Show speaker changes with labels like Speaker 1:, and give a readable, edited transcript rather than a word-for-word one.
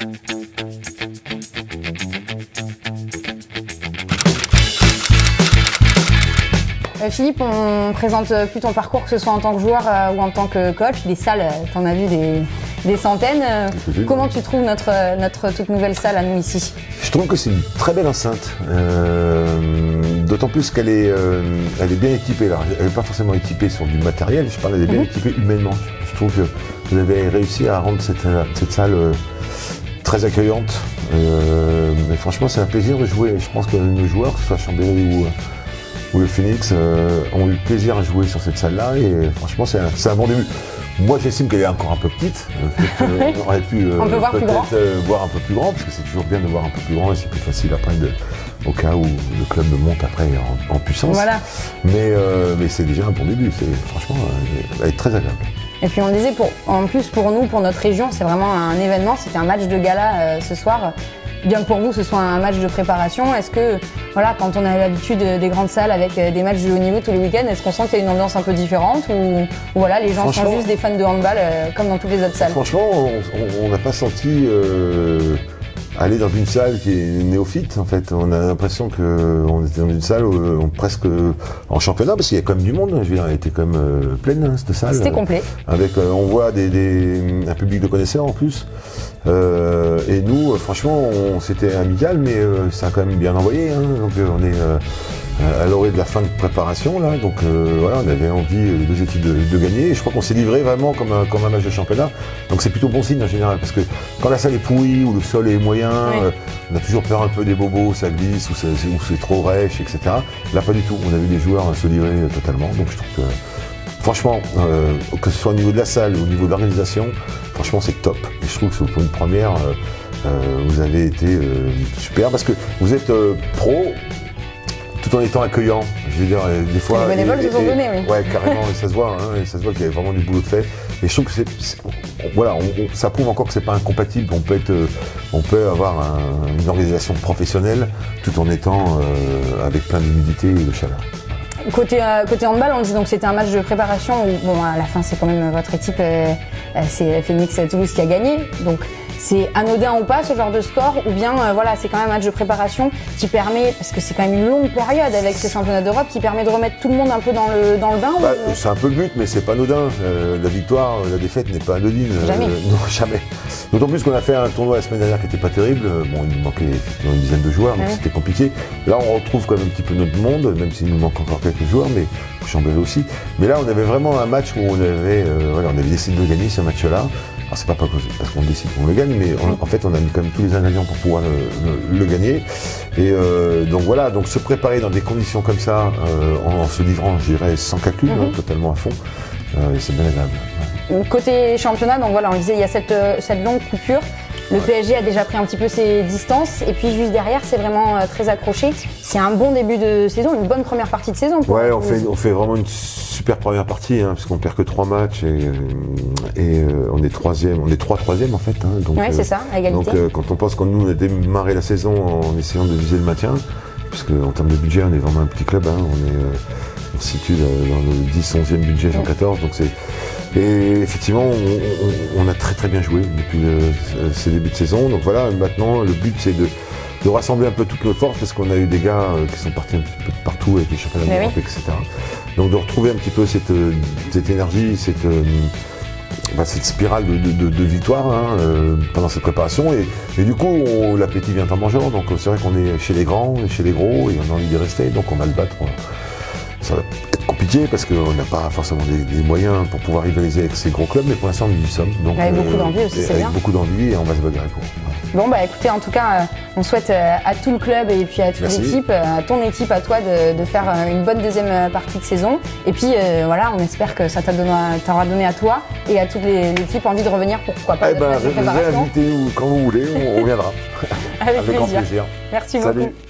Speaker 1: Philippe, on présente plus ton parcours, que ce soit en tant que joueur ou en tant que coach. Les salles, tu en as vu des centaines. Comment tu trouves notre toute nouvelle salle à nous ici?
Speaker 2: Je trouve que c'est une très belle enceinte, d'autant plus qu'elle est, elle est bien équipée. Alors, elle n'est pas forcément équipée sur du matériel, je parle, elle est bien équipée humainement. Je trouve que vous avez réussi à rendre cette salle très accueillante. Mais franchement, c'est un plaisir de jouer. Je pense que nos joueurs, que ce soit Chambéry ou le Phoenix, ont eu plaisir à jouer sur cette salle-là. Et franchement, c'est un bon début. Moi, j'estime qu'elle est encore un peu petite. On aurait pu peut-être voir un peu plus grand, parce que c'est toujours bien de voir un peu plus grand et c'est plus facile après, au cas où le club monte après en puissance.
Speaker 1: Voilà.
Speaker 2: Mais c'est déjà un bon début. Franchement, elle est très agréable.
Speaker 1: Et puis on le disait, en plus pour nous, pour notre région, c'est vraiment un événement. C'était un match de gala ce soir. Bien que pour vous, ce soit un match de préparation, est-ce que, voilà, quand on a l'habitude des grandes salles avec des matchs de haut niveau tous les week-ends, est-ce qu'on sent qu'il y a une ambiance un peu différente ou voilà, les gens sont juste des fans de handball comme dans toutes les autres salles?
Speaker 2: Franchement, on n'a pas senti aller dans une salle qui est néophyte, en fait. On a l'impression qu'on était dans une salle presque en championnat, parce qu'il y a quand même du monde. Je veux dire, elle était quand même pleine, cette salle.
Speaker 1: C'était complet.
Speaker 2: Avec, on voit un public de connaisseurs en plus. Et nous, franchement, c'était amical, mais ça a quand même bien envoyé. Donc on est à l'orée de la fin de préparation, là. Donc voilà, on avait envie, les deux équipes, de gagner. Et je crois qu'on s'est livré vraiment comme un match de championnat. Donc c'est plutôt bon signe en général, parce que quand la salle est pourrie ou le sol est moyen, on a toujours peur un peu des bobos, ça glisse ou c'est trop rêche, etc. Là, pas du tout. On a vu des joueurs se livrer totalement. Donc je trouve que franchement, que ce soit au niveau de la salle ou au niveau de l'organisation, franchement c'est top. Et je trouve que pour une première, vous avez été super, parce que vous êtes pro tout en étant accueillant. Je veux dire, des fois.
Speaker 1: Les bénévoles vous ont donné, oui.
Speaker 2: Ouais, carrément, et ça se voit, et ça se voit qu'il y a vraiment du boulot de fait. Et je trouve que voilà, ça prouve encore que c'est pas incompatible. On peut avoir une organisation professionnelle tout en étant avec plein d'humidité et de chaleur.
Speaker 1: Côté handball, on dit donc c'était un match de préparation où, bon, à la fin, c'est quand même votre équipe, c'est Phoenix Toulouse qui a gagné. Donc, c'est anodin ou pas ce genre de score, ou bien voilà, c'est quand même un match de préparation qui permet, parce que c'est quand même une longue période avec ce championnat d'Europe, qui permet de remettre tout le monde un peu dans le bain.
Speaker 2: C'est un peu le but, mais c'est pas anodin. La victoire, la défaite n'est pas anodine.
Speaker 1: Jamais.
Speaker 2: Non, jamais. D'autant plus qu'on a fait un tournoi la semaine dernière qui n'était pas terrible. Bon, il nous manquait effectivement une dizaine de joueurs, donc c'était compliqué. Là, on retrouve quand même un petit peu notre monde, même s'il nous manque encore quelques joueurs, mais Chambéry aussi. Mais là, on avait vraiment un match où on avait décidé de gagner ce match-là. Alors c'est pas parce qu'on décide qu'on le gagne, mais en fait on a mis quand même tous les ingrédients pour pouvoir le gagner. Et donc voilà, donc se préparer dans des conditions comme ça, en se livrant, je dirais, sans calcul, totalement à fond, c'est bien agréable.
Speaker 1: Côté championnat, donc voilà, on disait il y a cette longue coupure. Le PSG a déjà pris un petit peu ses distances, et puis juste derrière, c'est vraiment très accroché. C'est un bon début de saison, une bonne première partie de saison.
Speaker 2: Ouais, on fait vraiment une super première partie, parce qu'on perd que 3 matchs et on est troisième, on est 3/3 en fait. Donc,
Speaker 1: ouais, c'est ça, à égalité.
Speaker 2: Donc quand on pense qu'on nous on a démarré la saison en essayant de viser le maintien, puisque en termes de budget, on est vraiment un petit club, on se situe dans le 10-11e budget 114, donc c'est. Et effectivement, on a très très bien joué depuis ces débuts de saison. Donc voilà, maintenant le but c'est de rassembler un peu toutes nos forces, parce qu'on a eu des gars qui sont partis un petit peu de partout avec les championnats d'Europe, etc. Donc de retrouver un petit peu cette énergie, cette spirale de victoire pendant cette préparation. Et du coup, l'appétit vient en mangeant. Donc c'est vrai qu'on est chez les grands, on est chez les gros, et on a envie d'y rester. Donc on va le battre. Ça va être compliqué parce qu'on n'a pas forcément des moyens pour pouvoir rivaliser avec ces gros clubs, mais pour l'instant nous y sommes. Donc,
Speaker 1: avec beaucoup d'envie aussi, c'est bien.
Speaker 2: Avec beaucoup d'envie, et on va se bagarrer pour.
Speaker 1: Bon bah écoutez, en tout cas, on souhaite à tout le club et puis à toute l'équipe, à ton équipe, à toi de faire une bonne deuxième partie de saison. Et puis voilà, on espère que ça t'aura donné à toi et à toute l'équipe envie de revenir, pourquoi pas.
Speaker 2: Réinvitez-nous quand vous voulez, on reviendra.
Speaker 1: Avec
Speaker 2: grand
Speaker 1: plaisir.
Speaker 2: plaisir.
Speaker 1: Merci
Speaker 2: Salut.
Speaker 1: beaucoup.